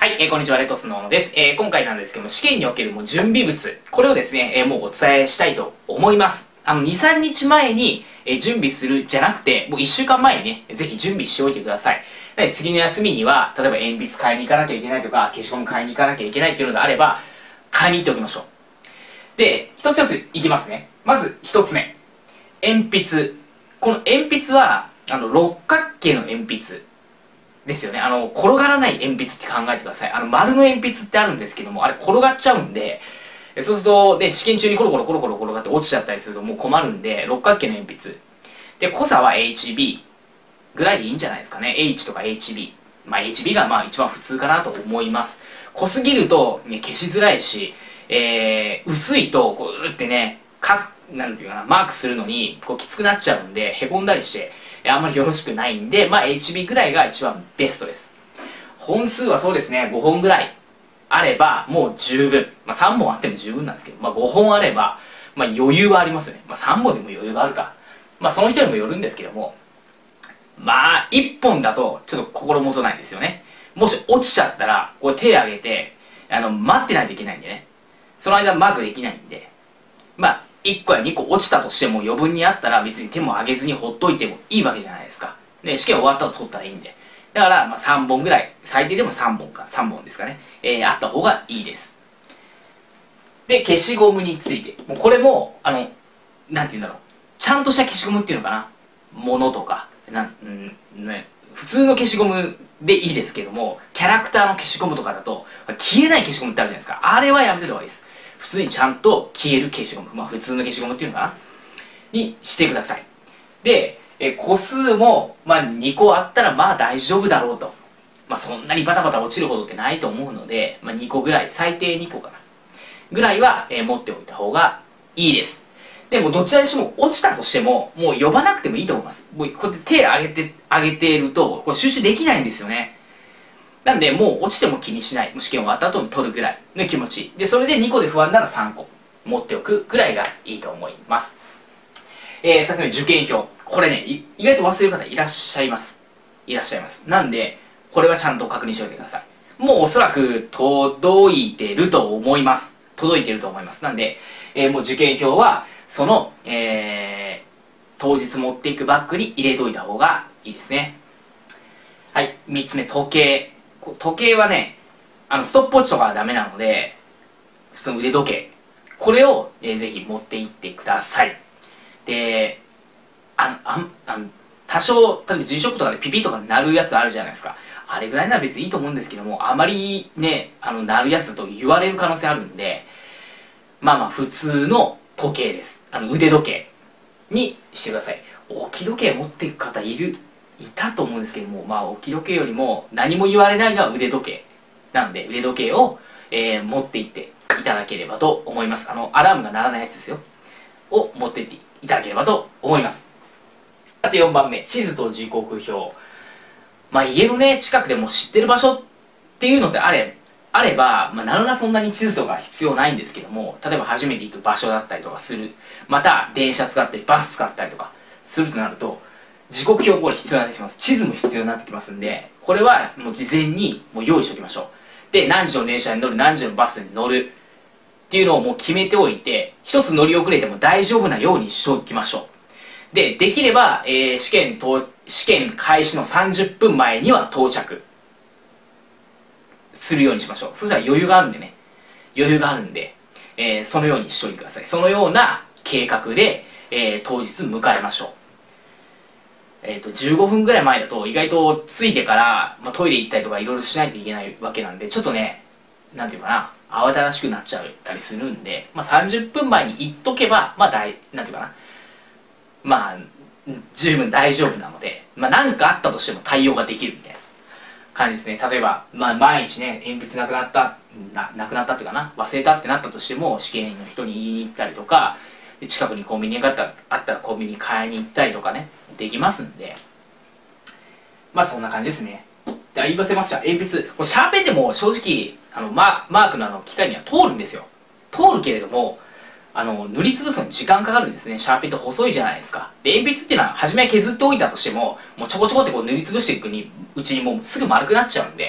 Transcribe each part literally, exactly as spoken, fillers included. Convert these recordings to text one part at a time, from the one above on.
はい、えー、こんにちは、レトスの小野です。えー、今回なんですけども、試験におけるもう準備物、これをですね、えー、もうお伝えしたいと思います。あの、に、さんにちまえに、えー、準備するじゃなくて、もういっしゅうかんまえにね、ぜひ準備しておいてください。で次の休みには、例えば鉛筆買いに行かなきゃいけないとか、消しゴム買いに行かなきゃいけないっていうのであれば、買いに行っておきましょう。で、一つ一ついきますね。まず一つ目。鉛筆。この鉛筆は、あの、六角形の鉛筆。ですよね。あの、転がらない鉛筆って考えてください。あの、丸の鉛筆ってあるんですけども、あれ転がっちゃうんで、そうすると、ね、試験中にコロコロコロコロ転がって落ちちゃったりするともう困るんで、六角形の鉛筆。で、濃さは エイチビー ぐらいでいいんじゃないですかね。H とか エイチビー。まあ エイチビー がまあ一番普通かなと思います。濃すぎると、ね、消しづらいし、えー、薄いと、こう、うってね、か、なんていうかな、マークするのに、こう、きつくなっちゃうんで、へこんだりして、あんまりよろしくないんで、まあ エイチビー ぐらいが一番ベストです。本数はそうですね、ごほんぐらいあればもう十分。まあさんぼんあっても十分なんですけど、まあごほんあれば、まあ余裕はありますよね。まあさんぼんでも余裕があるか。まあその人にもよるんですけども、まあいっぽんだとちょっと心もとないですよね。もし落ちちゃったら、こう手挙げて、あの、待ってないといけないんでね。その間マークできないんで、まあいっこやにこ落ちたとしても余分にあったら別に手も挙げずにほっといてもいいわけじゃないですか。で、試験終わったら取ったらいいんで。だから、まあさんぼんぐらい、最低でもさんぼんか、さんぼんですかね。えー、あった方がいいです。で、消しゴムについて。もうこれも、あの、なんて言うんだろう。ちゃんとした消しゴムっていうのかな。ものとか、なん、うんね、普通の消しゴムでいいですけども、キャラクターの消しゴムとかだと、消えない消しゴムってあるじゃないですか。あれはやめておいた方がいいです。普通にちゃんと消える消しゴム。まあ普通の消しゴムっていうのかな。にしてください。で、え個数も、まあ、にこあったらまあ大丈夫だろうと。まあそんなにバタバタ落ちるほどってないと思うので、まあ、にこぐらい、最低にこかな。ぐらいは、えー、持っておいた方がいいです。でもどちらにしても落ちたとしても、もう呼ばなくてもいいと思います。もうこうやって手上げて、上げていると、これ集中できないんですよね。なんで、もう落ちても気にしない。試験終わった後に取るぐらいの気持ち。で、それでにこで不安ならさんこ持っておくぐらいがいいと思います。えー、ふたつめ、受験票。これね、意外と忘れる方いらっしゃいます。いらっしゃいます。なんで、これはちゃんと確認しておいてください。もうおそらく届いてると思います。届いてると思います。なんで、えー、もう受験票は、その、えー、当日持っていくバッグに入れといた方がいいですね。はい、みっつめ、時計。時計はね、あの、ストップウォッチとかはダメなので、普通の腕時計。これを、えー、ぜひ持っていってください。で、あああ多少、例えば G ショックとかでピピとか鳴るやつあるじゃないですか。あれぐらいなら別にいいと思うんですけども、あまりね、あの、鳴るやつだと言われる可能性あるんで、まあまあ普通の時計です。あの、腕時計にしてください。置き時計持っていく方いる、いたと思うんですけども、まあ置き時計よりも何も言われないのは腕時計なんで、腕時計を、えー、持っていっていただければと思います。あの、アラームが鳴らないやつですよ。を持っていっていただければと思います。あとよんばんめ、地図と時刻表。まあ家のね、近くでも知ってる場所っていうのであれ、あれば、まあなるなそんなに地図とか必要ないんですけども、例えば初めて行く場所だったりとかする。また、電車使ったり、バス使ったりとかするとなると、時刻表これ必要になってきます。地図も必要になってきますんで、これはもう事前にもう用意しておきましょう。で、何時の電車に乗る、何時のバスに乗るっていうのをもう決めておいて、一つ乗り遅れても大丈夫なようにしておきましょう。で、できれば、えー、試験と、試験開始のさんじゅっぷんまえには到着するようにしましょう。そしたら余裕があるんでね。余裕があるんで、えー、そのようにしておいてください。そのような計画で、えー、当日迎えましょう。えっと、じゅうごふんぐらい前だと意外と着いてから、まあ、トイレ行ったりとかいろいろしないといけないわけなんで、ちょっとね、なんていうかな、慌ただしくなっちゃったりするんで、まあ、さんじゅっぷんまえに行っとけば、まあ、だい、なんていうかな、まあ、十分大丈夫なので、まあ、何かあったとしても対応ができるみたいな感じですね。例えば、まあ、毎日ね、鉛筆なくなった、な、なくなったっていうかな、忘れたってなったとしても、試験の人に言いに行ったりとか、近くにコンビニがあったら、あったらコンビニ買いに行ったりとかね、できますんで、まあ、そんな感じですね。で、言い忘れました。鉛筆。これシャーペンでも正直、あの、ママークのあの機械には通るんですよ。通るけれども、あの、塗りつぶすのに時間かかるんですね。シャーペンって細いじゃないですか。で、鉛筆っていうのは、初めは削っておいたとしても、もうちょこちょこってこう塗りつぶしていくにうちにもうすぐ丸くなっちゃうんで、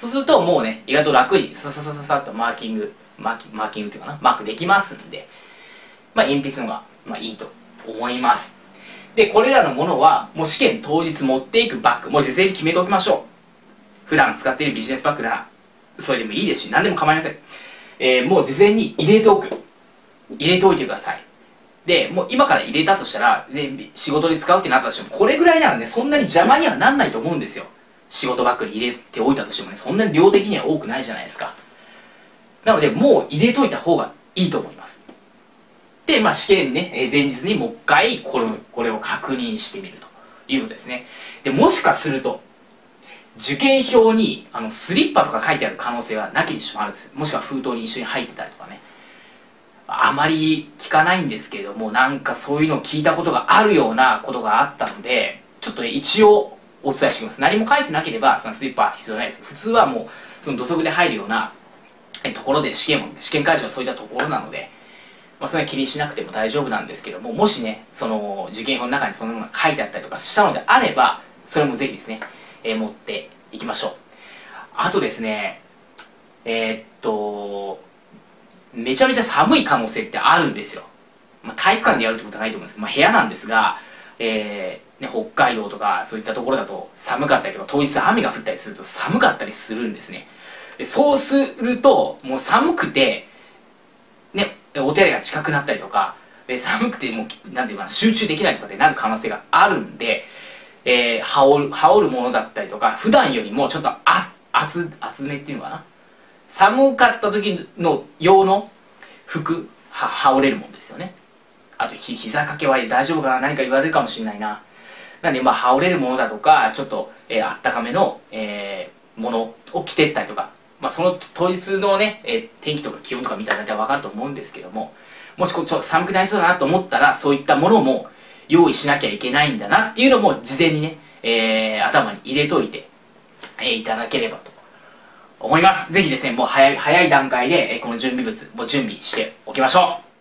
そうするともうね、意外と楽にさささささっとマーキング、マーキマーキングっていうかな、マークできますんで、まあ鉛筆の方が、まあ、いいと思います。で、これらのものは、もう試験当日持っていくバッグ、もう事前に決めておきましょう。普段使っているビジネスバッグなら、それでもいいですし、何でも構いません。えー、もう事前に入れておく。入れておいてください。で、もう今から入れたとしたら、で仕事で使うってなったとしても、これぐらいならね、そんなに邪魔にはなんないと思うんですよ。仕事バッグに入れておいたとしてもね、そんなに量的には多くないじゃないですか。なので、もう入れといた方がいいと思います。で、まあ、試験ね、前日にもう一回これ、これを確認してみるということですね。で、もしかすると、受験票にあのスリッパとか書いてある可能性がなきにしもあるんです。もしくは封筒に一緒に入ってたりとかね。あまり聞かないんですけれども、なんかそういうのを聞いたことがあるようなことがあったので、ちょっと、ね、一応お伝えしておきます。何も書いてなければ、そのスリッパは必要ないです。普通はもう、その土足で入るようなところで試験も、試験会場はそういったところなので、まあ、それは気にしなくても大丈夫なんですけども、もしね、その受験票の中にそのものが書いてあったりとかしたのであれば、それもぜひですね、えー、持っていきましょう。あとですね、えー、っと、めちゃめちゃ寒い可能性ってあるんですよ。まあ、体育館でやるってことはないと思うんですけど、まあ、部屋なんですが、えーね、北海道とかそういったところだと寒かったりとか、当日雨が降ったりすると寒かったりするんですね。でそうすると、もう寒くて、ね、お手洗いが近くなったりとか、で寒くてもう、なんていうかな、集中できないとかってなる可能性があるんで、えー、羽織る、羽織るものだったりとか、普段よりもちょっとあ厚、厚めっていうのかな。寒かった時の用の服、は羽織れるもんですよね。あとひ膝掛けは大丈夫かな、何か言われるかもしれないな。なんで、まあ、羽織れるものだとか、ちょっと、えー、あったかめの、えー、ものを着てったりとか、まあ、その当日のね、えー、天気とか気温とか見たら大体わかると思うんですけども、もしこうちょっと寒くなりそうだなと思ったら、そういったものも用意しなきゃいけないんだなっていうのも事前にね、えー、頭に入れといて、えー、いただければと思います。ぜひですね、もう早い、早い段階で、えー、この準備物、もう準備しておきましょう。